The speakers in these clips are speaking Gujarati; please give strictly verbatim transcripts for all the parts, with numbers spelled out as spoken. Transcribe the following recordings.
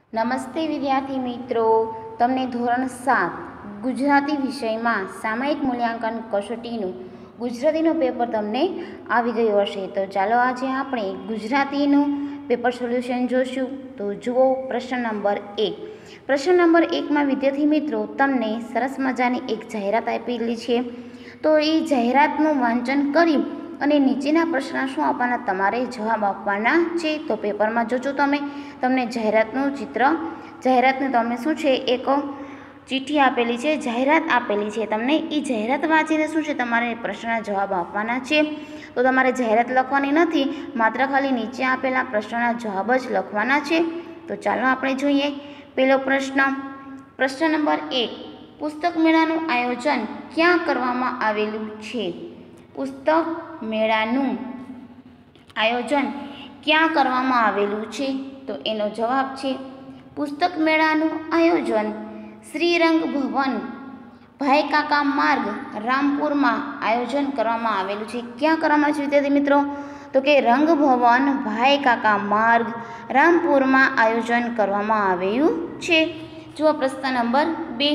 નમસ્તે વિદ્યાર્થી મિત્રો, તમને ધોરણ સાત ગુજરાતી વિષયમાં સામયિક મૂલ્યાંકન કસોટીનું ગુજરાતીનું પેપર તમને આવી ગયું હશે. તો ચાલો આજે આપણે ગુજરાતીનું પેપર સોલ્યુશન જોશું. તો જુઓ પ્રશ્ન નંબર એક. પ્રશ્ન નંબર એકમાં વિદ્યાર્થી મિત્રો તમને સરસ મજાની એક જાહેરાત આપેલી છે. તો એ જાહેરાતનું વાંચન કરી અને નીચેના પ્રશ્ન શું આપવાના, તમારે જવાબ આપવાના છે. તો પેપરમાં જોજો તમે તમને જાહેરાતનું ચિત્ર જાહેરાતનું તમને શું છે, એક ચિઠ્ઠી આપેલી છે, જાહેરાત આપેલી છે તમને. એ જાહેરાત વાંચીને શું છે, તમારે પ્રશ્નના જવાબ આપવાના છે. તો તમારે જાહેરાત લખવાની નથી, માત્ર ખાલી નીચે આપેલા પ્રશ્નના જવાબ જ લખવાના છે. તો ચાલો આપણે જોઈએ પહેલો પ્રશ્ન. પ્રશ્ન નંબર એક. પુસ્તક મેળાનું આયોજન ક્યાં કરવામાં આવેલું છે? પુસ્તક મેળાનું આયોજન ક્યાં કરવામાં આવેલું છે? તો એનો જવાબ છે પુસ્તક મેળાનું આયોજન શ્રીરંગ ભવન, ભાઈ કાકા માર્ગ, રામપુરમાં આયોજન કરવામાં આવેલું છે. ક્યાં કરવામાં આવે છે વિદ્યાર્થી મિત્રો? તો કે રંગભવન, ભાઈ કાકા માર્ગ, રામપુરમાં આયોજન કરવામાં આવ્યું છે. જુઓ પ્રશ્ન નંબર બે.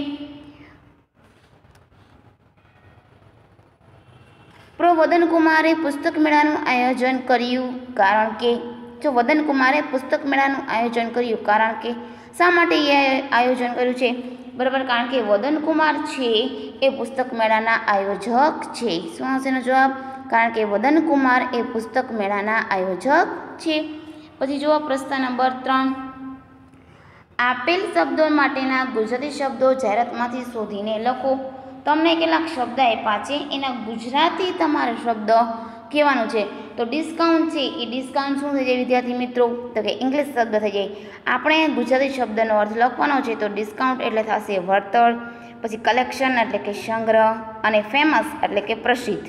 પ્રો વદનકુમારે પુસ્તક મેળાનું આયોજન કર્યું કારણ કે. જો વદનકુમારે પુસ્તક મેળાનું આયોજન કર્યું કારણ કે. શા માટે એ આયોજન કર્યું છે? બરાબર, કારણ કે વદનકુમાર છે એ પુસ્તક મેળાના આયોજક છે. શું હશે એનો જવાબ? કારણ કે વદનકુમાર એ પુસ્તક મેળાના આયોજક છે. પછી જુઓ પ્રશ્ન નંબર ત્રણ. આપેલ શબ્દો માટેના ગુજરાતી શબ્દો જાહેરાતમાંથી શોધીને લખો. તમને કેટલાક શબ્દ આપ્યા છે, એના ગુજરાતી તમારે શબ્દ કહેવાનું છે. તો ડિસ્કાઉન્ટ છે એ ડિસ્કાઉન્ટ શું થઈ જાય વિદ્યાર્થી મિત્રો? તો કે ઇંગ્લિશ શબ્દ થઈ જાય. આપણે ગુજરાતી શબ્દનો અર્થ લખવાનો છે. તો ડિસ્કાઉન્ટ એટલે થશે વળતર, પછી કલેક્શન એટલે કે સંગ્રહ, અને ફેમસ એટલે કે પ્રસિદ્ધ.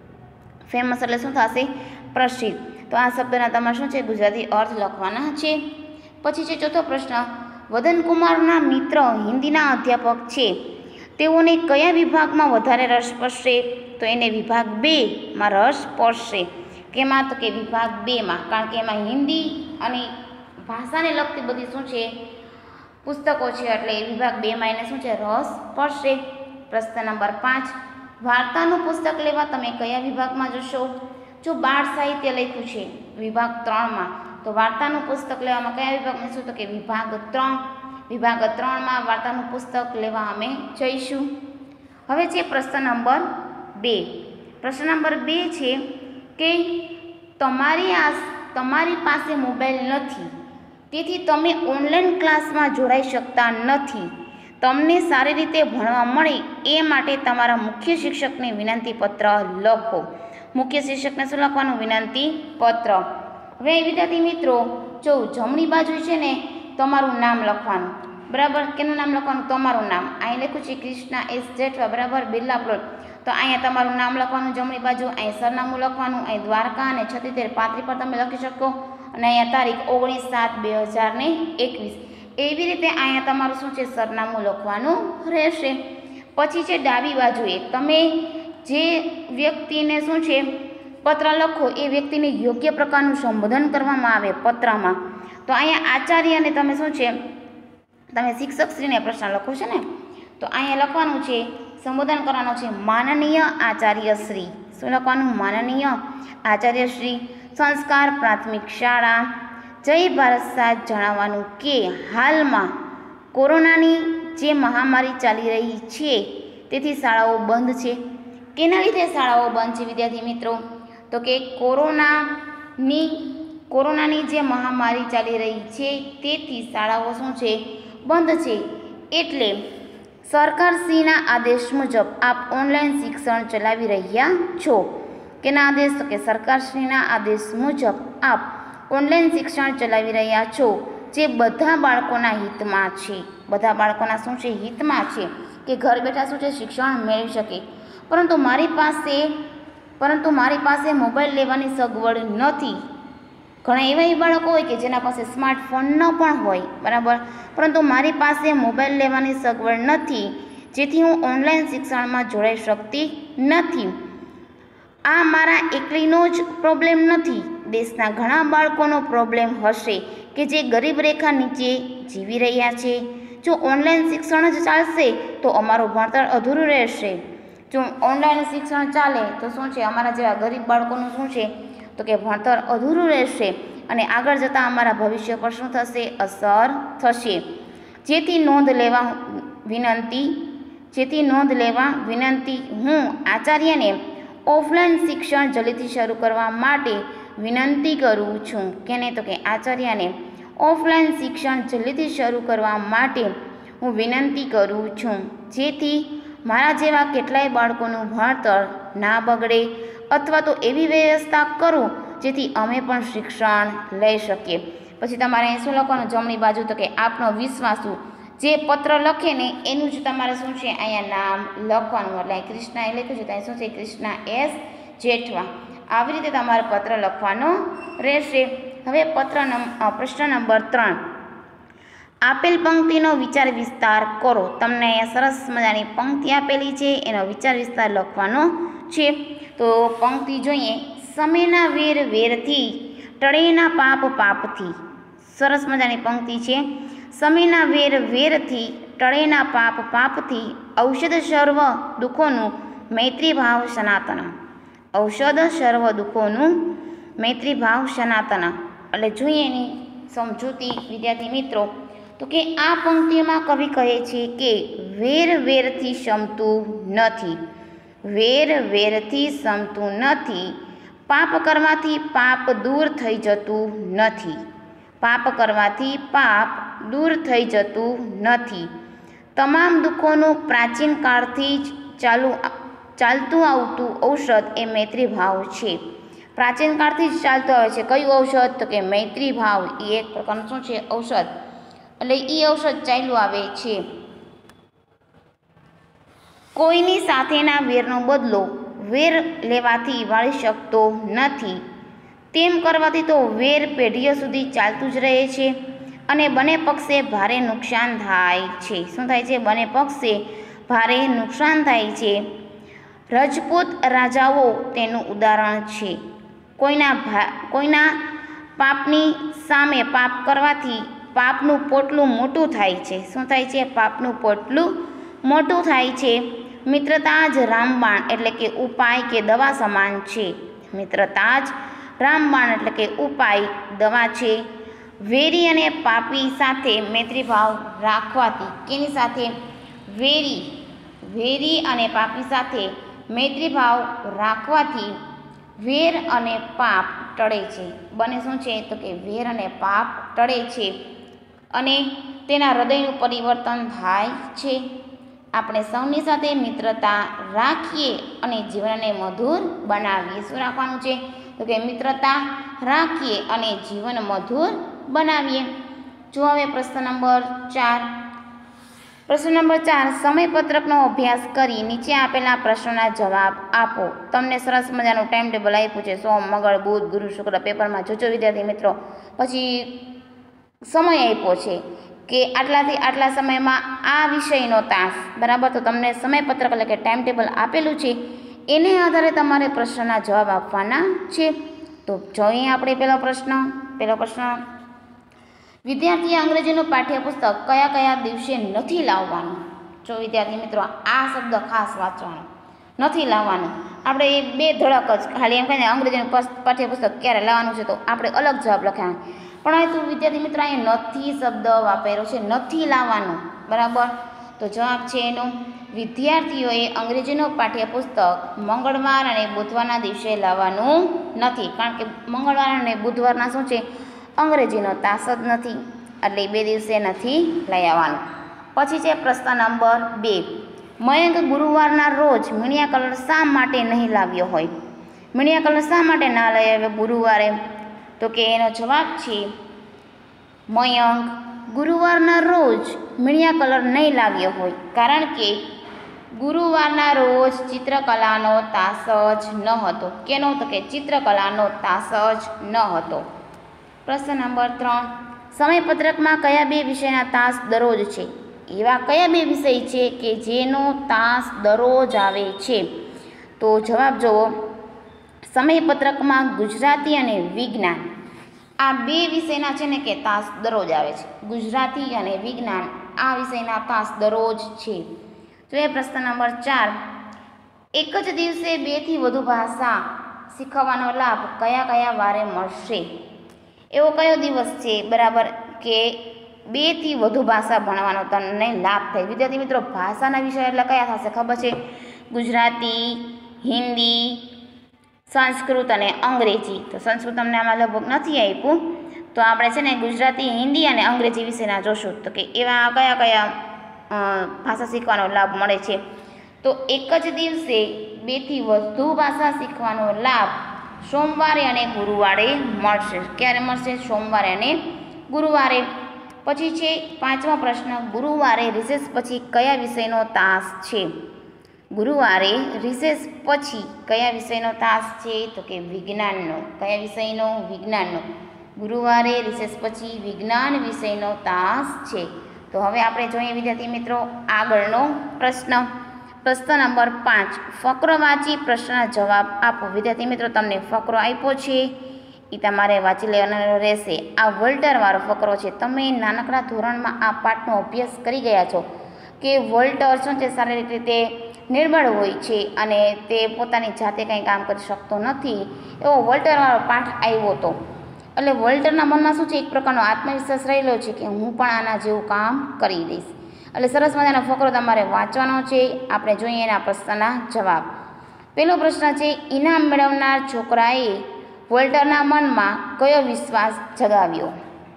ફેમસ એટલે શું થશે? પ્રસિદ્ધ. તો આ શબ્દના તમારે શું છે, ગુજરાતી અર્થ લખવાના છે. પછી છે ચોથો પ્રશ્ન. વદનકુમારના મિત્ર હિન્દીના અધ્યાપક છે, તેઓને કયા વિભાગમાં વધારે રસ પડશે? તો એને વિભાગ બેમાં રસ પડશે. કેમાં? તો કે વિભાગ બેમાં, કારણ કે એમાં હિન્દી અને ભાષાને લગતી બધી શું છે, પુસ્તકો છે, એટલે વિભાગ બેમાં એને શું છે, રસ પડશે. પ્રશ્ન નંબર પાંચ. વાર્તાનું પુસ્તક લેવા તમે કયા વિભાગમાં જશો? જો બાળ સાહિત્ય લખ્યું છે વિભાગ ત્રણમાં, તો વાર્તાનું પુસ્તક લેવામાં કયા વિભાગમાં જશું? તો કે વિભાગ ત્રણ. વિભાગ ત્રણમાં વાર્તાનું પુસ્તક લેવા અમે જઈશું. હવે છે પ્રશ્ન નંબર બે. પ્રશ્ન નંબર બે છે કે તમારી આ તમારી પાસે મોબાઈલ નથી, તેથી તમે ઓનલાઈન ક્લાસમાં જોડાઈ શકતા નથી. તમને સારી રીતે ભણવા મળે એ માટે તમારા મુખ્ય શિક્ષકને વિનંતી પત્ર લખો. મુખ્ય શિક્ષકને શું લખવાનું? વિનંતી પત્ર. હવે વિદ્યાર્થી મિત્રો, જો જમણી બાજુ છે ને તમારું નામ લખવાનું. બરાબર, કેનું નામ લખવાનું? તમારું નામ. અહીં લખ્યું છે કૃષ્ણા એસ જેઠવા, બરાબર, બિરલા પ્લોટ. તો અહીંયા તમારું નામ લખવાનું જમણી બાજુ, અહીં સરનામું લખવાનું, અહીં દ્વારકા અને છત્રીતેર પાંત્રીસ પર તમે લખી શકો, અને અહીંયા તારીખ ઓગણીસ સાત બે હજાર ને એકવીસ. એવી રીતે અહીંયા તમારું શું છે, સરનામું લખવાનું રહેશે. પછી છે ડાબી બાજુએ તમે જે વ્યક્તિને શું છે પત્ર લખો, એ વ્યક્તિને યોગ્ય પ્રકારનું સંબોધન કરવામાં આવે પત્રમાં. તો અહીંયા આચાર્યને તમે શું છે, તમે શિક્ષકશ્રીને પ્રશ્ન લખો છો ને, તો અહીંયા લખવાનું છે, સંબોધન કરવાનું છે માનનીય આચાર્યશ્રી. શું લખવાનું? માનનીય આચાર્યશ્રી. સંસ્કાર પ્રાથમિક શાળા, જય ભારત સાથ જણાવવાનું કે હાલમાં કોરોનાની જે મહામારી ચાલી રહી છે તેથી શાળાઓ બંધ છે. કેના લીધે શાળાઓ બંધ છે વિદ્યાર્થી મિત્રો? તો કે કોરોનાની કોરોનાની જે મહામારી ચાલી રહી છે તેથી શાળાઓ શું છે, બંધ છે. એટલે સરકારશ્રીના આદેશ મુજબ આપ ઓનલાઈન શિક્ષણ ચલાવી રહ્યા છો. કેના આદેશ? તો કે સરકારશ્રીના આદેશ મુજબ આપ ઓનલાઈન શિક્ષણ ચલાવી રહ્યા છો, જે બધા બાળકોના હિતમાં છે. બધા બાળકોના શું છે, હિતમાં છે, કે ઘર બેઠા શું છે, શિક્ષણ મેળવી શકે. પરંતુ મારી પાસે પરંતુ મારી પાસે મોબાઈલ લેવાની સગવડ નથી. ઘણા એવા એવા બાળકો હોય કે જેના પાસે સ્માર્ટફોન ન પણ હોય, બરાબર, પરંતુ મારી પાસે મોબાઈલ લેવાની સગવડ નથી, જેથી હું ઓનલાઈન શિક્ષણમાં જોડાઈ શકતી નથી. આ મારા એકલીનો જ પ્રોબ્લેમ નથી. દેશના ઘણા બાળકોનો પ્રોબ્લેમ હશે કે જે ગરીબ રેખા નીચે જીવી રહ્યા છે. જો ઓનલાઈન શિક્ષણ જ ચાલશે તો અમારું ભણતર અધૂરું રહેશે. જો ઓનલાઈન શિક્ષણ ચાલે તો શું છે, અમારા જેવા ગરીબ બાળકોનું શું છે તો કે ભણતર અધૂરું રહેશે અને આગળ જતાં અમારા ભવિષ્ય પર શું થશે, અસર થશે. જેથી નોંધ લેવા વિનંતી જેથી નોંધ લેવા વિનંતી હું આચાર્યને ઓફલાઈન શિક્ષણ જલ્દીથી શરૂ કરવા માટે વિનંતી કરું છું. કેને તો કે આચાર્યને ઓફલાઈન શિક્ષણ જલ્દીથી શરૂ કરવા માટે હું વિનંતી કરું છું, જેથી મારા જેવા કેટલાય બાળકોનું ભણતર ના બગડે અથવા તો એવી વ્યવસ્થા કરું જેથી અમે પણ શિક્ષણ લઈ શકીએ. પછી તમારે અહીં શું લખવાનું, જમણી બાજુ તો કે આપનો વિશ્વાસુ જે પત્ર લખે ને એનું જ તમારે શું છે અહીંયા નામ લખવાનું. એટલે અહીં કૃષ્ણા એ લખ્યું છે ત્યાં શું છે, કૃષ્ણા એસ જેઠવા. આવી રીતે તમારે પત્ર લખવાનો રહેશે. હવે પત્ર નંબર પ્રશ્ન નંબર ત્રણ, આપેલ પંક્તિનો વિચાર વિસ્તાર કરો. તમને અહીંયા સરસ મજાની પંક્તિ આપેલી છે, એનો વિચાર વિસ્તાર લખવાનો છે. તો પંક્તિ જોઈએ, સમયના વેર વેરથી ટળેના પાપ પાપથી. સરસ મજાની પંક્તિ છે. સમયના વેર વેરથી ટળેના પાપ પાપથી ઔષધ સર્વ દુઃખોનું મૈત્રી ભાવ સનાતન. ઔષધ સર્વ દુઃખોનું મૈત્રી ભાવ સનાતન. એટલે જોઈએ એની સમજૂતી વિદ્યાર્થી મિત્રો, તો કે આ પંક્તિમાં કવિ કહે છે કે વેર વેરથી શમતું નથી, વેર વેરથી શમતું નથી, પાપ કરવાથી પાપ દૂર થઈ જતું નથી, પાપ કરવાથી પાપ દૂર થઈ જતું નથી. તમામ દુઃખોનું પ્રાચીન કાળથી જ ચાલુ ચાલતું આવતું ઔષધ એ મૈત્રી ભાવ છે. પ્રાચીન કાળથી જ ચાલતું આવે છે કયું ઔષધ, તો કે મૈત્રી ભાવ. એ એક પ્રકારનું શું છે, ઔષધ. એટલે એ ઔષધ ચાલ્યું આવે છે. કોઈની સાથેના વેરનો બદલો વેર લેવાથી વાળી શકતો નથી. તેમ કરવાથી તો વેર પેઢીઓ સુધી ચાલતું જ રહે છે અને બંને પક્ષે ભારે નુકસાન થાય છે. શું થાય છે, બંને પક્ષે ભારે નુકસાન થાય છે. રજપૂત રાજાઓ તેનું ઉદાહરણ છે. કોઈના ભા કોઈના પાપની સામે પાપ કરવાથી પાપનું પોટલું મોટું થાય છે. શું થાય છે, પાપનું પોટલું મોટું થાય છે. મિત્રતા જ રામબાણ એટલે કે ઉપાય કે દવા સમાન છે. મિત્રતા જ રામબાણ એટલે કે ઉપાય દવા છે. વેરી અને પાપી સાથે મૈત્રીભાવ રાખવાથી, કેની સાથે, વેરી વેરી અને પાપી સાથે મૈત્રીભાવ રાખવાથી વેર અને પાપ ટળે છે. બંને શું છે, તો કે વેર અને પાપ ટળે છે અને તેના હૃદયનું પરિવર્તન થાય છે. આપણે સૌની સાથે મિત્રતા રાખીએ અને જીવનને મધુર બનાવીએ. શું રાખવાનું છે, તો કે મિત્રતા રાખીએ અને જીવન મધુર બનાવીએ. જો હવે પ્રશ્ન નંબર ચાર. પ્રશ્ન નંબર ચાર, સમયપત્રકનો અભ્યાસ કરી નીચે આપેલા પ્રશ્નોના જવાબ આપો. તમને સરસ મજાનું ટાઈમ ટેબલ આપ્યું છે, સોમ મંગળ બુધ ગુરુ શુક્ર પેપરમાં જોજો વિદ્યાર્થી મિત્રો. પછી સમય આપ્યો છે કે આટલાથી આટલા સમયમાં આ વિષયનો તાસ, બરાબર. તો તમને સમયપત્રક એટલે કે ટાઈમ ટેબલ આપેલું છે, એને આધારે તમારે પ્રશ્નના જવાબ આપવાના છે. તો જોઈએ આપણે પહેલો પ્રશ્ન. પહેલો પ્રશ્ન, વિદ્યાર્થીએ અંગ્રેજીનું પાઠ્યપુસ્તક કયા કયા દિવસે નથી લાવવાનું? જો વિદ્યાર્થી મિત્રો, આ શબ્દ ખાસ વાંચવાનો, નથી લાવવાનું. આપણે એ બે ધડક જ ખાલી એમ કહીને અંગ્રેજીનું પાઠ્યપુસ્તક ક્યારે લાવવાનું છે તો આપણે અલગ જવાબ લખાવાનું. પણ અહીં તું વિદ્યાર્થી મિત્રો અહીંયા નથી શબ્દ વાપર્યો છે, નથી લાવવાનું, બરાબર. તો જવાબ છે એનો, વિદ્યાર્થીઓએ અંગ્રેજીનું પાઠ્યપુસ્તક મંગળવાર અને બુધવારના દિવસે લાવવાનું નથી. કારણ કે મંગળવાર અને બુધવારના શું છે, અંગ્રેજીનો તાસ જ નથી, એટલે બે દિવસે નથી લઈ આવવાનું. પછી છે પ્રશ્ન નંબર બે, મયંક ગુરુવારના રોજ મીણિયા કલર શા માટે નહીં લાવ્યો હોય? મીણિયા કલર શા માટે ના લઈ આવ્યો ગુરુવારે? તો કે એનો જવાબ છે, મયંક ગુરુવારના રોજ મીણિયા કલર નહીં લાવ્યો હોય કારણ કે ગુરુવારના રોજ ચિત્રકલાનો તાસ જ ન હતો. કેનો? તો કે ચિત્રકલાનો તાસ જ ન હતો. પ્રશ્ન નંબર ત્રણ, સમયપત્રકમાં કયા બે વિષયના તાસ દરરોજ છે? એવા કયા બે વિષય છે કે જેનો તાસ દરરોજ આવે છે? તો જવાબ જુઓ, સમયપત્રકમાં ગુજરાતી અને વિજ્ઞાન આ બે વિષયના છે ને કે તાસ દરરોજ આવે છે. ગુજરાતી અને વિજ્ઞાન આ વિષયના તાસ દરરોજ છે. જોઈએ પ્રશ્ન નંબર ચાર. એક જ દિવસે બેથી વધુ ભાષા શીખવવાનો લાભ કયા કયા વારે મળશે? એવો કયો દિવસ છે બરાબર કે બેથી વધુ ભાષા ભણવાનો તમને લાભ થાય? વિદ્યાર્થી મિત્રો, ભાષાના વિષય એટલે કયા થશે ખબર છે? ગુજરાતી, હિન્દી, સંસ્કૃત અને અંગ્રેજી. તો સંસ્કૃત તમને આમાં લગભગ નથી આપ્યું, તો આપણે છે ને ગુજરાતી, હિન્દી અને અંગ્રેજી વિશેના જોશું. તો કે એવા કયા કયા ભાષા શીખવાનો લાભ મળે છે? તો એક જ દિવસે બેથી વધુ ભાષા શીખવાનો લાભ સોમવારે અને ગુરુવારે મળશે. ક્યારે મળશે? સોમવારે અને ગુરુવારે. પછી છે પાંચમો પ્રશ્ન. ગુરુવારે રિસેસ પછી કયા વિષયનો તાસ છે? ગુરુવારે રિસેસ પછી કયા વિષયનો તાસ છે? તો કે વિજ્ઞાનનો. કયા વિષયનો? વિજ્ઞાનનો. ગુરુવારે રિસેસ પછી વિજ્ઞાન વિષયનો તાસ છે. તો હવે આપણે જોઈએ વિદ્યાર્થી મિત્રો આગળનો પ્રશ્ન. પ્રશ્ન નંબર પાંચ. ફકરો વાંચી પ્રશ્નના જવાબ આપો. વિદ્યાર્થી મિત્રો, તમને ફકરો આપ્યો છે એ તમારે વાંચી લેવાનો રહેશે. આ વોલ્ટરવાળો ફકરો છે. તમે નાનકડા ધોરણમાં આ પાઠનો અભ્યાસ કરી ગયા છો કે વોલ્ટર શું છે, શારીરિક રીતે નિર્બળ હોય છે અને તે પોતાની જાતે કંઈ કામ કરી શકતો નથી. એવો વોલ્ટરવાળો પાઠ આવ્યો હતો. એટલે વોલ્ટરના મનમાં શું છે, એક પ્રકારનો આત્મવિશ્વાસ રહેલો છે કે હું પણ આના જેવું કામ કરી દઈશ. એટલે સરસ મજાનો ફકરો તમારે વાંચવાનો છે. આપણે જોઈએ એના પ્રશ્નના જવાબ. પહેલો પ્રશ્ન છે, ઇનામ મેળવનાર છોકરાએ વોલ્ટરના મનમાં કયો વિશ્વાસ જગાવ્યો?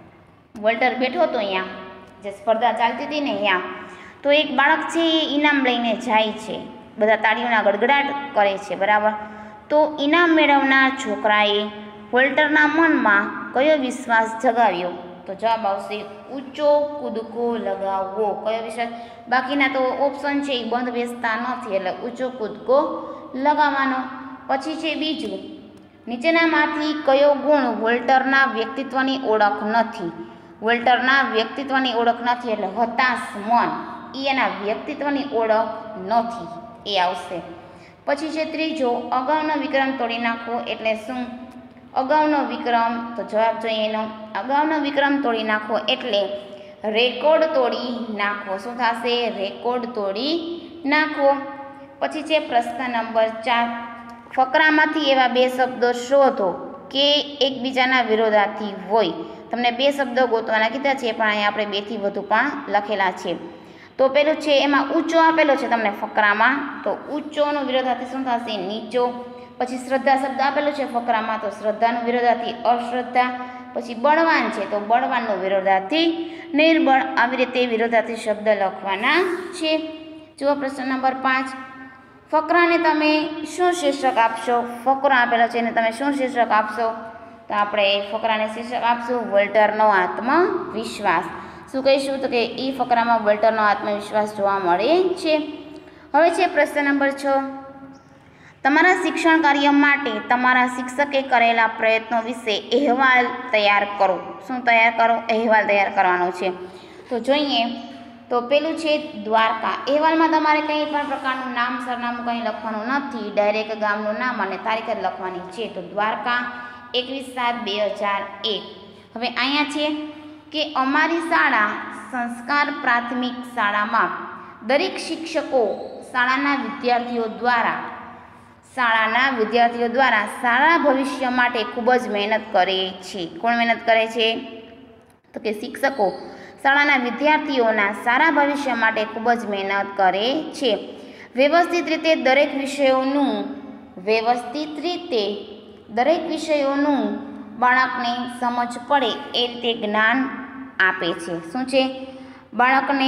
વોલ્ટર બેઠો હતો અહીંયા, જે સ્પર્ધા ચાલતી હતી ને અહીંયા, તો એક બાળક છે એ ઇનામ લઈને જાય છે. બધા તાળીઓના ગડગડાટ કરે છે, બરાબર. તો ઇનામ મેળવનાર છોકરાએ વોલ્ટરના મનમાં કયો વિશ્વાસ જગાવ્યો? તો જવાબ આવશે ઊંચો કૂદકો લગાવવો. કયો વિશ્વાસ? બાકીના તો ઓપ્શન છે એ બંધ બેસતા નથી, એટલે ઊંચો કૂદકો લગાવવાનો. પછી છે બીજું, નીચેનામાંથી કયો ગુણ વોલ્ટરના વ્યક્તિત્વની ઓળખ નથી? વોલ્ટરના વ્યક્તિત્વની ઓળખ નથી એટલે હતાશ મન, એ એના વ્યક્તિત્વની ઓળખ નથી, એ આવશે. પછી છે ત્રીજો, અગાઉનો વિક્રમ તોડી નાખવો એટલે શું? અગાઉનો વિક્રમ, તો જવાબ જોઈએ એનો. અગાઉનો વિક્રમ તોડી નાખવો એટલે રેકોર્ડ તોડી નાખવો. શું થશે? રેકોર્ડ તોડી નાખવો. પછી છે પ્રશ્ન નંબર ચાર. ફકરામાંથી એવા બે શબ્દો શોધો કે એકબીજાના વિરોધાર્થી હોય. તમને બે શબ્દો ગોતવાના કીધા છે, પણ અહીંયા આપણે બેથી વધુ પણ લખેલા છે. તો પેલું છે એમાં ઊંચો આપેલો છે તમને ફકરામાં, તો ઊંચોનો વિરોધાર્થી શું થશે? નીચો. પછી શ્રદ્ધા શબ્દ આપેલો છે ફકરામાં, તો શ્રદ્ધાનું વિરોધાર્થી અશ્રદ્ધા. પછી બળવાન છે, તો બળવાનનો વિરોધાર્થી નિર્બળ. આવી રીતે વિરોધાર્થી શબ્દ લખવાના છે. જુઓ પ્રશ્ન નંબર પાંચ. ફકરાને તમે શું શીર્ષક આપશો? ફકરો આપેલો છે એને તમે શું શીર્ષક આપશો? તો આપણે ફકરાને શીર્ષક આપશું વોલ્ટરનો આત્મવિશ્વાસ. શું કહીશું? તો કે એ ફકરામાં વોલ્ટરનો આત્મવિશ્વાસ જોવા મળે છે. હવે છે પ્રશ્ન નંબર છ. તમારા શિક્ષણ કાર્ય માટે તમારા શિક્ષકે કરેલા પ્રયત્નો વિશે અહેવાલ તૈયાર કરો. શું તૈયાર કરો? અહેવાલ તૈયાર કરવાનો છે. તો જોઈએ, તો પેલું છે દ્વારકા. અહેવાલમાં તમારે કંઈ પણ પ્રકારનું નામ સરનામું કંઈ લખવાનું નથી, ડાયરેક્ટ ગામનું નામ અને તારીખ જ લખવાની છે. તો દ્વારકા એકવીસ સાત બે હજાર એક. હવે અહીંયા છે કે અમારી શાળા સંસ્કાર પ્રાથમિક શાળામાં દરેક શિક્ષકો શાળાના વિદ્યાર્થીઓ દ્વારા શાળાના વિદ્યાર્થીઓ દ્વારા સારા ભવિષ્ય માટે ખૂબ જ મહેનત કરે છે. કોણ મહેનત કરે છે? તો કે શિક્ષકો શાળાના વિદ્યાર્થીઓના સારા ભવિષ્ય માટે ખૂબ જ મહેનત કરે છે. વ્યવસ્થિત રીતે દરેક વિષયોનું વ્યવસ્થિત રીતે દરેક વિષયોનું બાળકને સમજ પડે એ રીતે જ્ઞાન આપે છે. શું છે? બાળકને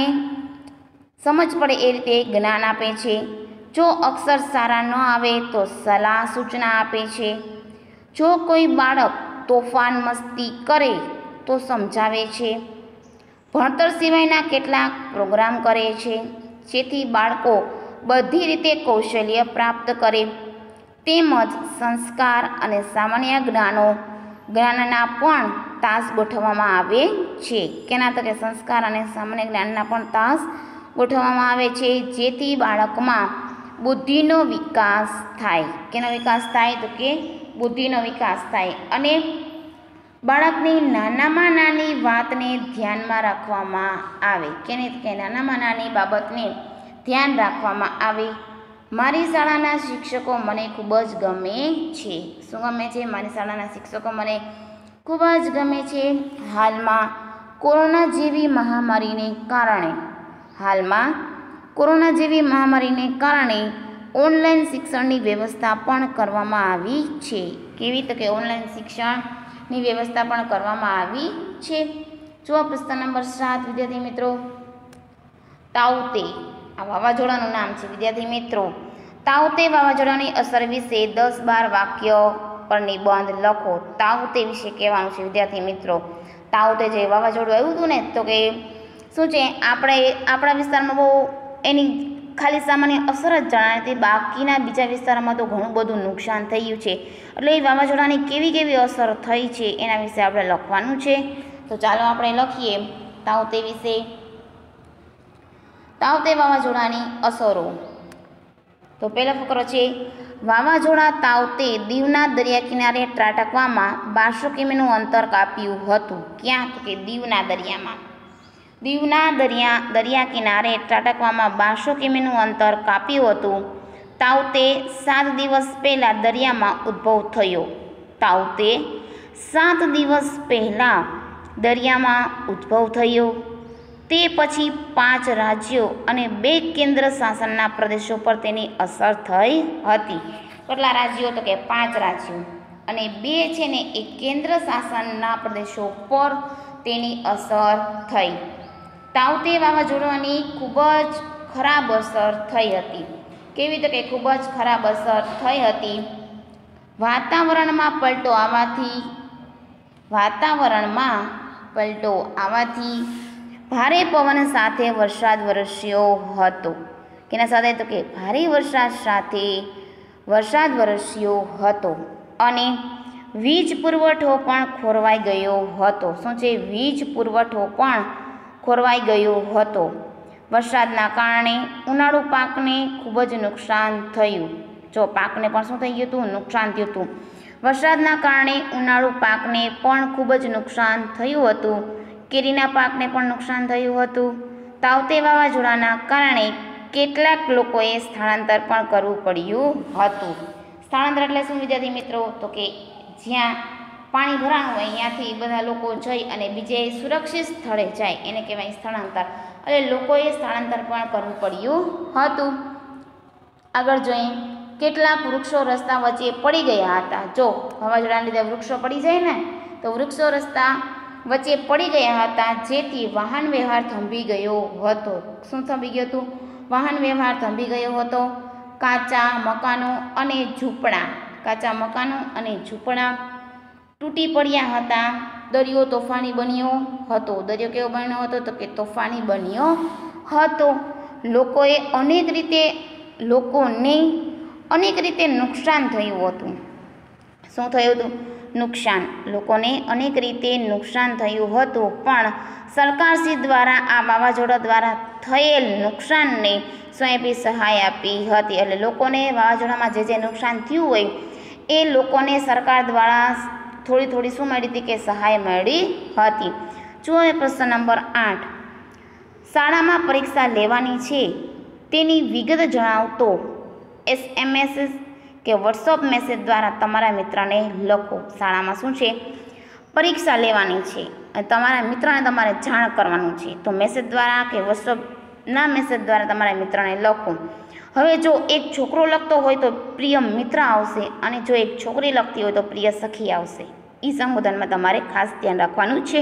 સમજ પડે એ રીતે જ્ઞાન આપે છે. જો અક્ષર સારા ન આવે તો સલાહ સૂચના આપે છે. જો કોઈ બાળક તોફાન મસ્તી કરે તો સમજાવે છે. ભણતર સિવાયના કેટલાક પ્રોગ્રામ કરે છે જેથી બાળકો બધી રીતે કૌશલ્ય પ્રાપ્ત કરે. તેમજ સંસ્કાર અને સામાન્ય જ્ઞાનો જ્ઞાનના પણ તાસ ગોઠવવામાં આવે છે. કેના? તો કે સંસ્કાર અને સામાન્ય જ્ઞાનના પણ તાસ ગોઠવવામાં આવે છે જેથી બાળકમાં બુદ્ધિનો વિકાસ થાય. કેનો વિકાસ થાય? તો કે બુદ્ધિનો વિકાસ થાય. અને બાળકની નાનામાં નાની વાતને ધ્યાનમાં રાખવામાં આવે. કેને? કે નાનામાં નાની બાબતને ધ્યાન રાખવામાં આવે. મારી શાળાના શિક્ષકો મને ખૂબ જ ગમે છે. શું ગમે છે? મારી શાળાના શિક્ષકો મને ખૂબ જ ગમે છે. હાલમાં કોરોના જેવી મહામારીને કારણે હાલમાં કોરોના જેવી મહામારીને કારણે ઓનલાઈન શિક્ષણની વ્યવસ્થા પણ કરવામાં આવી છે. કેવી? તો કે ઓનલાઈન શિક્ષણની વ્યવસ્થા પણ કરવામાં આવી છે. જો પ્રશ્ન નંબર સાત વિદ્યાર્થી મિત્રો, તાઉતે આ વાવાઝોડાનું નામ છે વિદ્યાર્થી મિત્રો. તાઉતે વાવાઝોડાની અસર વિશે દસ બાર વાક્ય પર નિબંધ લખો. તાઉતે વિશે કહેવાનું છે વિદ્યાર્થી મિત્રો. તાઉતે જે વાવાઝોડું આવ્યું હતું ને, તો કે શું છે, આપણે આપણા વિસ્તારમાં બહુ એની ખાલી સામાન્ય અસર જ જણાય હતી. બાકીના બીજા વિસ્તારોમાં તો ઘણું બધું નુકસાન થયું છે. એટલે એ વાવાઝોડાની કેવી કેવી અસર થઈ છે એના વિશે આપણે લખવાનું છે. તો ચાલો આપણે લખીએ તાઉતે વિશે. તાઉતે વાવાઝોડાની અસરો. તો પહેલો ફકરો છે, વાવાઝોડા તાઉતે દીવના દરિયા કિનારે ત્રાટકવામાં બારસો કિમીનું અંતર કાપ્યું હતું. ક્યાં? તો કે દીવના દરિયામાં. દીવના દરિયા દરિયા કિનારે ત્રાટકવામાં બારસો કિમીનું અંતર કાપ્યું હતું. તાઉતે સાત દિવસ પહેલાં દરિયામાં ઉદ્ભવ થયો. તાઉતે સાત દિવસ પહેલાં દરિયામાં ઉદ્ભવ થયો. તે પછી પાંચ રાજ્યો અને બે કેન્દ્ર શાસનના પ્રદેશો પર તેની અસર થઈ હતી. કેટલા રાજ્યો? તો કે પાંચ રાજ્યો અને બે છે ને એ કેન્દ્ર શાસનના પ્રદેશો પર તેની અસર થઈ. તાઉતે વાવાઝોડાની ખૂબ જ ખરાબ અસર થઈ હતી. કેવી? તો કે ખૂબ જ ખરાબ અસર થઈ હતી. વાતાવરણમાં પલટો આવવાથી વાતાવરણમાં પલટો આવવાથી ભારે પવન સાથે વરસાદ વરસ્યો હતો. કેના સાથે? તો કે ભારે વરસાદ સાથે વરસાદ વરસ્યો હતો. અને વીજ પુરવઠો પણ ખોરવાઈ ગયો હતો. શું છે? વીજ પુરવઠો પણ ખોરવાઈ ગયો હતો. વરસાદના કારણે ઉનાળુ પાકને ખૂબ જ નુકસાન થયું. જો પાકને પણ શું થઈ ગયું હતું? નુકસાન થયું હતું. વરસાદના કારણે ઉનાળુ પાકને પણ ખૂબ જ નુકસાન થયું હતું. કેરીના પાકને પણ નુકસાન થયું હતું. તાઉતે વાવાઝોડાના કારણે કેટલાક લોકોએ સ્થળાંતર પણ કરવું પડ્યું હતું. સ્થળાંતર એટલે શું વિદ્યાર્થી મિત્રો? તો કે જ્યાં પાણી ભરાણું હોય અહીંયાથી બધા લોકો જઈ અને બીજે સુરક્ષિત સ્થળે જાય એને કહેવાય સ્થળાંતર. એટલે લોકોએ સ્થળાંતર પણ કરવું પડ્યું હતું. આગળ જોઈએ, કેટલાક વૃક્ષો રસ્તા વચ્ચે પડી ગયા હતા. જો વાવાઝોડાના લીધે વૃક્ષો પડી જાય ને, તો વૃક્ષો રસ્તા વચ્ચે પડી ગયા હતા, જેથી વાહન વ્યવહાર થંભી ગયો હતો. શું થંભી ગયું હતું? વાહન વ્યવહાર થંભી ગયો હતો. કાચા મકાનો અને ઝૂંપડા કાચા મકાનો અને ઝૂંપડા તૂટી પડ્યા હતા. દરિયો તોફાની બન્યો હતો. દરિયો કેવો બન્યો હતો? તો કે તોફાની બન્યો હતો. લોકોએ અનેક રીતે લોકોને અનેક રીતે નુકસાન થયું હતું. શું થયું હતું? નુકસાન. લોકોને અનેક રીતે નુકસાન થયું હતું. પણ સરકારશ્રી દ્વારા આ વાવાઝોડા દ્વારા થયેલ નુકસાનને સ્વયંભી સહાય આપી હતી. એટલે લોકોને વાવાઝોડામાં જે જે નુકસાન થયું હોય એ લોકોને સરકાર દ્વારા થોડી થોડી શું મળી હતી? કે સહાય મળી હતી. જુઓ પ્રશ્ન નંબર આઠ, શાળામાં પરીક્ષા લેવાની છે તેની વિગત જણાવતો એસએમએસ કે વોટ્સઅપ મેસેજ દ્વારા તમારા મિત્રને લખો. શાળામાં શું છે? પરીક્ષા લેવાની છે અને તમારા મિત્રને તમારે જાણ કરવાનું છે. તો મેસેજ દ્વારા કે વોટ્સઅપના મેસેજ દ્વારા તમારા મિત્રને લખો. હવે જો એક છોકરો લખતો હોય તો પ્રિય મિત્ર આવશે અને જો એક છોકરી લખતી હોય તો પ્રિય સખી આવશે. એ સંબોધનમાં તમારે ખાસ ધ્યાન રાખવાનું છે.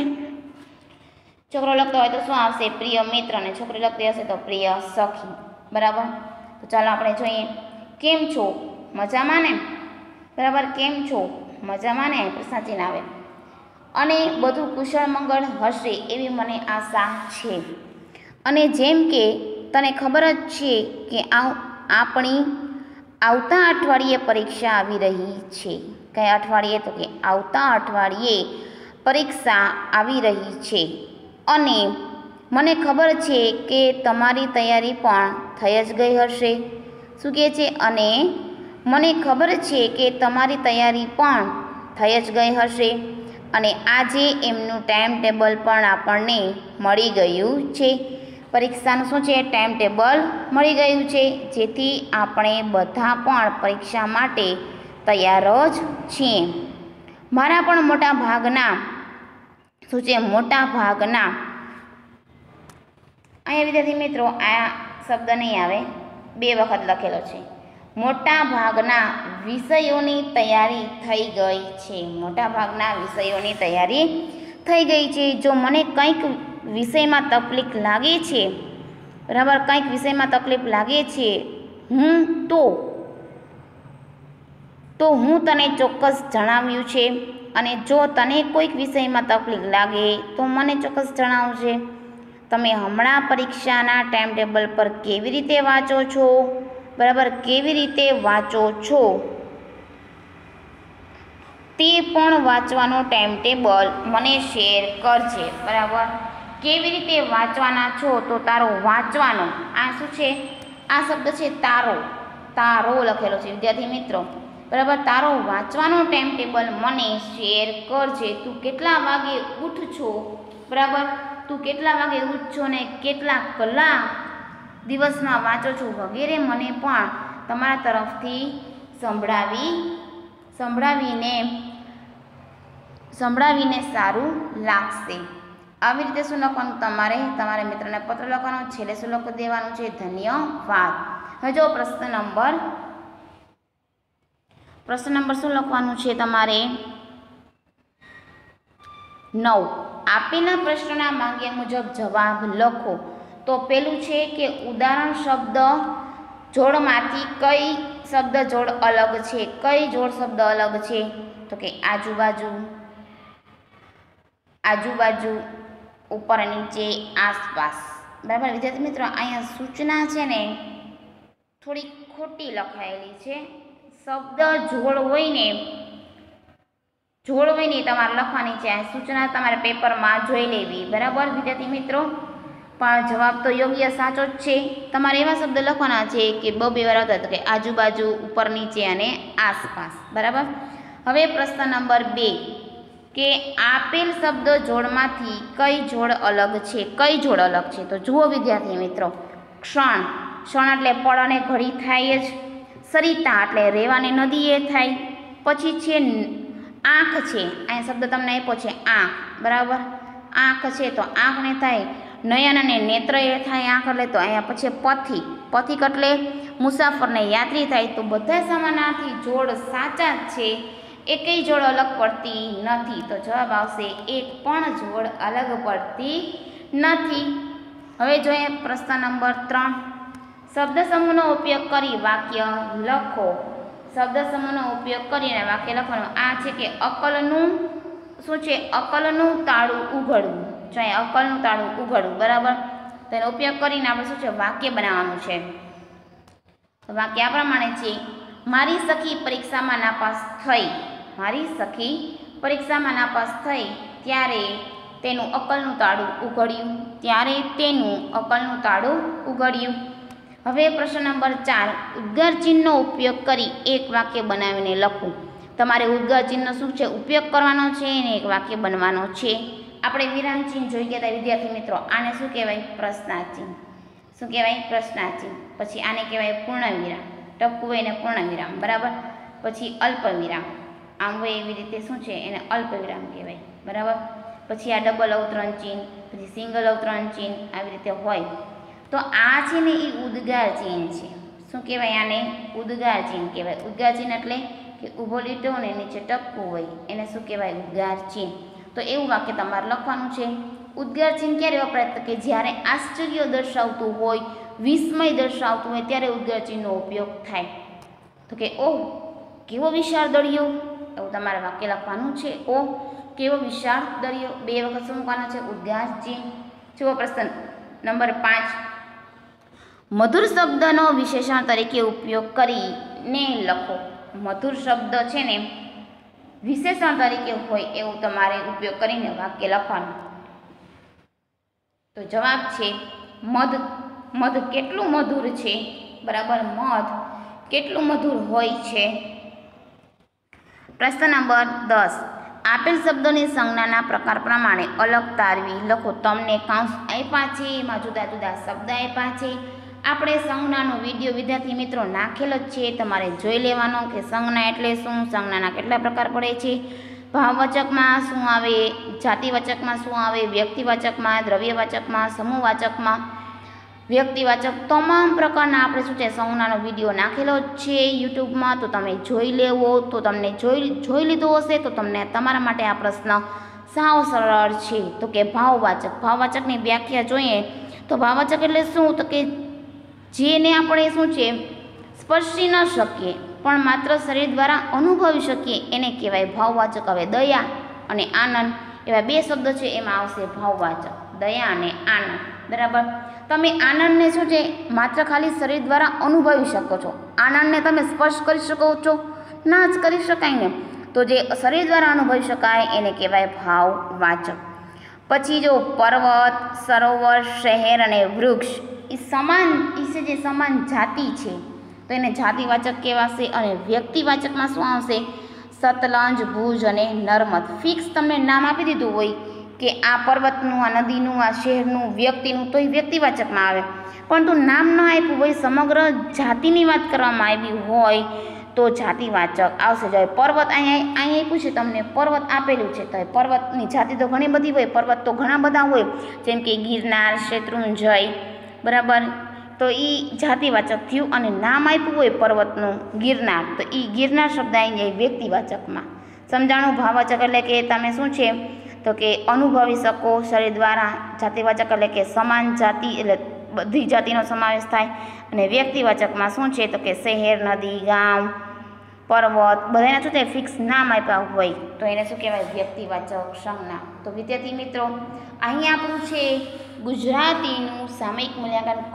છોકરો લખતો હોય તો શું આવશે? પ્રિય મિત્ર. અને છોકરી લખતી હશે તો પ્રિય સખી. બરાબર. તો ચાલો આપણે જોઈએ. કેમ છો? મજામાં ને? બરાબર. કેમ છો? મજામાં ને? પ્રશ્ન ચિહ્ન આવે. અને બધું કુશળ મંગળ હશે એવી મને આશા છે. અને જેમ કે તને ખબર જ છે કે આ આપણી આવતા અઠવાડિયે પરીક્ષા આવી રહી છે. કયા અઠવાડિયે? તો કે આવતા અઠવાડિયે પરીક્ષા આવી રહી છે. અને મને ખબર છે કે તમારી તૈયારી પણ થઈ જ ગઈ હશે. શું કહે છે? અને મને ખબર છે કે તમારી તૈયારી પણ થઈ જ ગઈ હશે અને આજે એમનું ટાઈમ ટેબલ પણ આપણને મળી ગયું છે. પરીક્ષાનું શું છે? ટાઈમ ટેબલ મળી ગયું છે, જેથી આપણે બધા પણ પરીક્ષા માટે તૈયાર જ છીએ. મારા પણ મોટા ભાગના શું છે? મોટા ભાગના અહીંયા વિદ્યાર્થી મિત્રો આ શબ્દ નહીં આવે, બે વખત લખેલો છે. મોટા ભાગના વિષયોની તૈયારી થઈ ગઈ છે. મોટા ભાગના વિષયોની તૈયારી થઈ ગઈ છે. જો મને કંઈક વિષયમાં તકલીફ લાગે છે, બરાબર, કંઈક વિષયમાં તકલીફ લાગે છે હું તો તો હું તને ચોક્કસ જણાવ્યું છે, અને જો તને કોઈક વિષયમાં તકલીફ લાગે તો મને ચોક્કસ જણાવજે. તમે હમણાં પરીક્ષાના ટાઈમ ટેબલ પર કેવી રીતે વાંચો છો, બરાબર, કેવી રીતે વાંચો છો તે પણ વાંચવાનો ટાઈમ ટેબલ મને શેર કરજે. બરાબર, કેવી રીતે વાંચવાના છો તો તારો વાંચવાનો, આ શું છે? આ શબ્દ છે તારો, તારો લખેલો છે વિદ્યાર્થી મિત્રો. બરાબર, તારો વાંચવાનો ટાઈમ ટેબલ મને શેર કરજે. તું કેટલા વાગે ઉઠ છો, બરાબર, તું કેટલા વાગે ઉઠ છો ને કેટલા કલાક દિવસમાં વાંચો છો વગેરે મને પણ તમારા તરફથી સંભળાવી સંભળાવીને સંભળાવીને સારું લાગશે. આવી રીતે શું લખવાનું? તમારે તમારા મિત્રને પત્ર લખવાનો, છેલ્લે શું લખી દેવાનું છે? ધન્યવાદ. હવે જો પ્રશ્ન નંબર પ્રશ્ન નંબર શું લખવાનું છે તમારે? નવ. આપેલા પ્રશ્નના માંગ્યા મુજબ જવાબ લખો. તો પેલું છે કે ઉદાહરણ શબ્દ જોડમાંથી કઈ શબ્દ જોડ અલગ છે? કઈ જોડ શબ્દ અલગ છે? તો કે આજુબાજુ, આજુબાજુ, ઉપર નીચે, આસપાસ. બરાબર વિદ્યાર્થી મિત્રો, અહીંયા સૂચના છે ને થોડી ખોટી લખાયેલી છે. શબ્દ જોડ હોય ને જોડ હોય ને તમારે લખવાની છે. આ સૂચના તમારે પેપરમાં જોઈ લેવી. બરાબર વિદ્યાર્થી મિત્રો, પણ જવાબ તો યોગ્ય સાચો જ છે. તમારે એવા શબ્દ લખવાના છે કે બ બે વાર આવતા, તો કે આજુબાજુ, ઉપર નીચે અને આસપાસ. બરાબર. હવે પ્રશ્ન નંબર બે કે આપેલ શબ્દ જોડમાંથી કઈ જોડ અલગ છે? કઈ જોડ અલગ છે? તો જુઓ વિદ્યાર્થી મિત્રો, ક્ષણ, ક્ષણ એટલે પળ અને ઘડી થાય જ. સરિતા એટલે રેવાની નદી એ થાય. પછી છે આંખ છે, અહીંયા શબ્દ તમને આપ્યો છે આંખ, બરાબર, આંખ છે તો આંખને થાય. નયન અને નેત્ર એ થાય આંખ એટલે, તો અહીંયા પછી પથિક, પથિક એટલે મુસાફરને યાત્રી થાય. તો બધા સમાનાર્થી જોડ સાચા જ છે, એકેય જોડ અલગ પડતી નથી. તો જવાબ આવશે એક પણ જોડ અલગ પડતી નથી. હવે જોઈએ પ્રશ્ન નંબર ત્રણ. શબ્દ સમૂહનો ઉપયોગ કરી વાક્ય લખો. શબ્દ સમૂહનો ઉપયોગ કરીને વાક્ય લખવાનું. આ છે કે અકલનું શું છે? અકલનું તાળું ઉઘડવું. જો અહીંયા અકલનું તાળું ઉઘડવું, બરાબર. તેનો ઉપયોગ કરીને આપણે શું છે? વાક્ય બનાવવાનું છે. તો વાક્ય આ પ્રમાણે છે: મારી સખી પરીક્ષામાં નાપાસ થઈ. મારી સખી પરીક્ષામાં નાપાસ થઈ ત્યારે તેનું અકલનું તાળું ઉઘડ્યું. ત્યારે તેનું અકલનું તાળું ઉઘડ્યું. હવે પ્રશ્ન નંબર ચાર. ઉદ્ગાર ચિહ્નનો ઉપયોગ કરી એક વાક્ય બનાવીને લખો. તમારે ઉદ્ગાર ચિહ્નનો શું છે? ઉપયોગ કરવાનો છે અને એક વાક્ય બનવાનો છે. આપણે વિરામ ચિહ્ન જોઈ ગયા હતા વિદ્યાર્થી મિત્રો. આને શું કહેવાય? પ્રશ્નાચિહ્ન. શું કહેવાય? પ્રશ્નાચિહ્ન. પછી આને કહેવાય પૂર્ણ વિરામ. ટપકું હોય ને પૂર્ણ વિરામ, બરાબર. પછી અલ્પ વિરામ, આમ હોય એવી રીતે શું છે? એને અલ્પ વિરામ કહેવાય, બરાબર. પછી આ ડબલ અવતરણ ચિહ્ન, પછી સિંગલ અવતરણ ચિહ્ન, આવી રીતે હોય. તો આ છે ને એ ઉદ્ગાર ચિહ્ન છે. શું કહેવાય? આને ઉદ્ગાર ચિહ્ન કહેવાય. ઉદ્ગાર ચિહ્ન એટલે કે ઊભો લીટો ને નીચે ટપકું હોય, એને શું કહેવાય? ઉદ્ગાર ચિહ્ન. તો એવું વાક્ય તમારે લખવાનું છે. ઉદ્ગાર ચિહ્ન ક્યારે વપરાય? તો કે જ્યારે આશ્ચર્ય દર્શાવતું હોય, વિસ્મય દર્શાવતું હોય ત્યારે ઉદ્ગાર ચિહ્નનો ઉપયોગ થાય. તો કે ઓહ કેવો વિશાળ દરિયો, એવું તમારે વાક્ય લખવાનું છે. ઓહ કેવો વિશાળ દરિયો, બે વખત શું મૂકવાનો છે? ઉદ્ગાર ચિહ્ન. જુઓ પ્રશ્ન નંબર પાંચ. મધુર શબ્દનો વિશેષણ તરીકે ઉપયોગ કરીને લખો. મધુર શબ્દ છે ને વિશેષણ તરીકે હોય એવું તમારે ઉપયોગ કરીને વાક્ય લખવાનું. તો જવાબ છે મધ. મધ કેટલું મધુર છે, બરાબર મધ કેટલું મધુર હોય છે? પ્રશ્ન નંબર દસ, આપેલ શબ્દોની સંજ્ઞાના પ્રકાર પ્રમાણે અલગ તારવી લખો. તમને કાઉન્સ આપ્યા છે, એમાં જુદા જુદા શબ્દ આપ્યા છે. આપણે સંજ્ઞાનો વિડીયો વિદ્યાર્થી મિત્રો નાખેલો જ છે, તમારે જોઈ લેવાનો કે સંજ્ઞા એટલે શું, સંજ્ઞાના કેટલા પ્રકાર પડે છે, ભાવવાચકમાં શું આવે, જાતિવાચકમાં શું આવે, વ્યક્તિવાચકમાં, દ્રવ્યવાચકમાં, સમૂહવાચકમાં, વ્યક્તિવાચક, તમામ પ્રકારના આપણે શું છે સંજ્ઞાનો વિડીયો નાખેલો જ છે યુટ્યુબમાં. તો તમે જોઈ લેવો. તો તમને જોઈ જોઈ લીધો હશે તો તમને તમારા માટે આ પ્રશ્ન સાવ સરળ છે. તો કે ભાવવાચક, ભાવવાચકની વ્યાખ્યા જોઈએ તો ભાવવાચક એટલે શું? તો કે જેને આપણે શું છે સ્પર્શી ન શકીએ પણ માત્ર શરીર દ્વારા અનુભવી શકીએ એને કહેવાય ભાવવાચક. હવે દયા અને આનંદ એવા બે શબ્દો છે, એમાં આવશે ભાવવાચક, દયા અને આનંદ. બરાબર, તમે આનંદને શું છે માત્ર ખાલી શરીર દ્વારા અનુભવી શકો છો. આનંદને તમે સ્પર્શ કરી શકો છો? ના જ કરી શકાય ને. તો જે શરીર દ્વારા અનુભવી શકાય એને કહેવાય ભાવવાચક. પછી જો પર્વત, સરોવર, શહેર અને વૃક્ષ એ સમાન એ છે જે સમાન જાતિ છે તો એને જાતિવાચક કહેવાશે. અને વ્યક્તિવાચકમાં શું આવશે? સતલજ, ભુજ અને નર્મદ. ફિક્સ તમને નામ આપી દીધું હોય કે આ પર્વતનું, આ નદીનું, આ શહેરનું, વ્યક્તિનું, તો એ વ્યક્તિવાચકમાં આવે. પરંતુ નામ ન આપ્યું હોય, સમગ્ર જાતિની વાત કરવામાં આવી હોય તો જાતિવાચક આવશે. જો પર્વત અહીંયા અહીંયા આપ્યું છે તમને, પર્વત આપેલું છે તો પર્વતની જાતિ તો ઘણી બધી હોય, પર્વત તો ઘણા બધા હોય, જેમ કે ગિરનાર, શેત્રુંજય, બરાબર. તો એ જાતિવાચક થયું. અને નામ આપ્યું હોય પર્વતનું ગિરનાર તો એ ગિરનાર શબ્દ આવી જાય વ્યક્તિવાચકમાં. સમજાણું? ભાવવાચક એટલે કે તમે શું છે તો કે અનુભવી શકો શરીર દ્વારા. જાતિવાચક એટલે કે સમાન જાતિ એટલે બધી જાતિનો સમાવેશ થાય. અને વ્યક્તિવાચકમાં શું છે તો કે શહેર, નદી, ગામ, પર્વત બધાના શું થાય ફિક્સ નામ આપ્યા હોય તો એને શું કહેવાય? વ્યક્તિવાચક સંજ્ઞા. તો વિદ્યાર્થી મિત્રો અહીં આપણું છે ગુજરાતીનું સામયિક મૂલ્યાંકન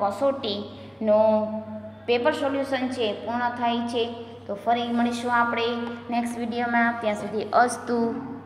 કસોટીનું પેપર સોલ્યુશન છે પૂર્ણ થાય છે. તો ફરી મળીશું આપણે નેક્સ્ટ વિડીયોમાં. ત્યાં સુધી અસ્તુ.